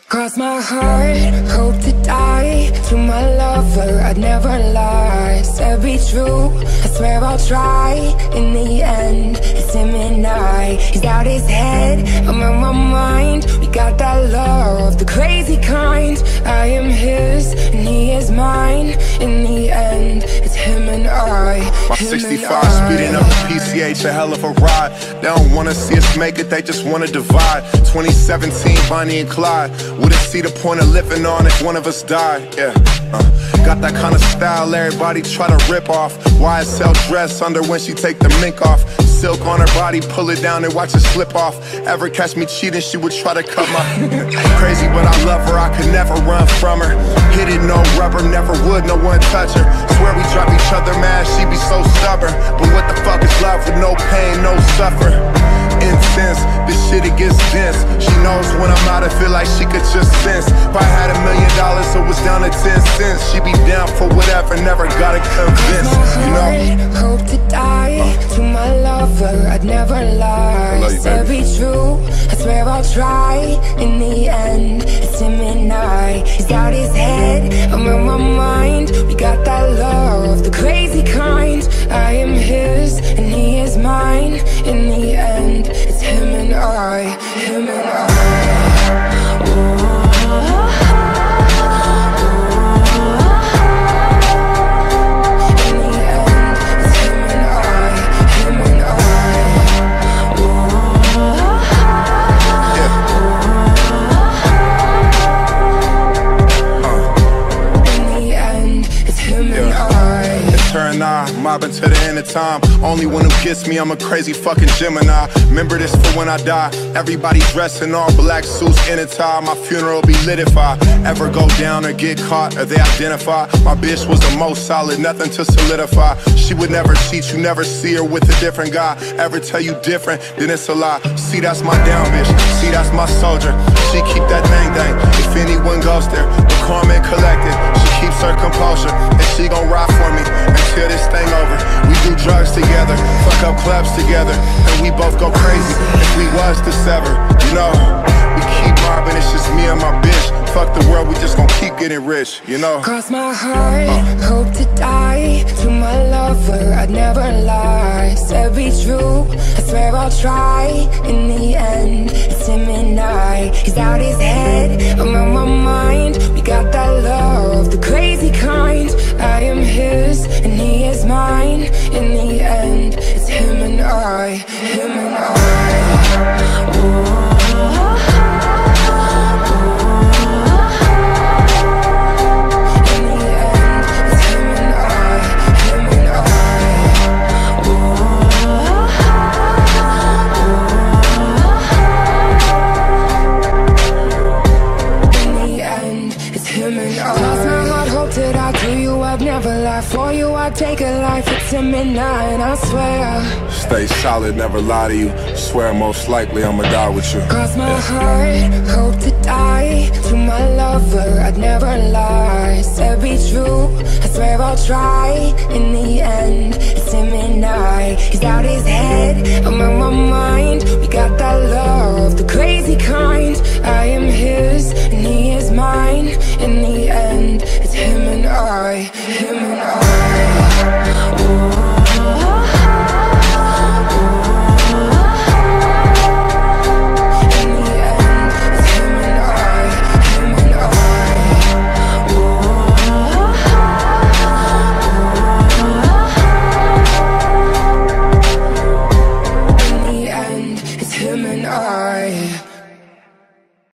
Cross my heart, hope to die. To my lover, I'd never lie. Said be true, I swear I'll try. In the end, it's him and I. He's out his head, I'm on my mind. We got that love, the crazy kind. I am his, and he is mine. In the end, it's him and I. My 65 speeding up the PCH, a hell of a ride. They don't wanna see us make it, they just wanna divide. 2017, Bonnie and Clyde. Wouldn't see the point of living on if one of us died. Yeah, got that kind of style everybody try to rip off. YSL dress under when she take the mink off. Silk on her body, pull it down and watch it slip off. Ever catch me cheating, she would try to cut my crazy, but I love her, I could never run from her. Hit it, no rubber, never would, no one touch her. Swear we drive each other mad, she be so stubborn. But what the fuck is love with no pain, no suffer? Intense, this shit it gets dense. She knows when I'm out, I feel like she could just sense. If I had $1 million, so it was down to 10 cents. She be down for whatever, never gotta convince, you know? Hope to die, to my lover, I'd never lie. Said be true, I swear I'll try. In the end, it's him and I. He's out his head, I'm on my mind. We got that love, the crazy kind. I am his, and he is mine. In the end, it's him and I, him and I. Ooh. Mobbing to the end of time. Only one who gets me, I'm a crazy fucking Gemini. Remember this for when I die. Everybody dressed in all black suits in a tie. My funeral be lit if I ever go down or get caught or they identify. My bitch was the most solid, nothing to solidify. She would never cheat, you never see her with a different guy. Ever tell you different, then it's a lie. See, that's my down bitch, see, that's my soldier. She keep that thing. If anyone goes there, but calm and collected. She keeps her composure, and she gon' ride for me until this thing over. We do drugs together, fuck up clubs together, and we both go crazy if we was to sever, you know. We keep mobbing, it's just me and my bitch. Fuck the world, we just gon' keep getting rich, you know. Cross my heart, hope to die. To my lover, I'd never lie. Said be true, I swear I'll try. In the end, it's him and I. He's out his head, I'm on my mind. We got that love, the crazy kind. I am his, and he is mine. In the end, it's him and I, him and I. Ooh. For you, I take a life, it's him and I swear. Stay solid, never lie to you. Swear most likely I'ma die with you. Cross my heart, hope to die. To my lover, I'd never lie. Said be true, I swear I'll try. In the end, it's him and I. He's out his head, I'm on my mind. We got that love, the crazy kind. I am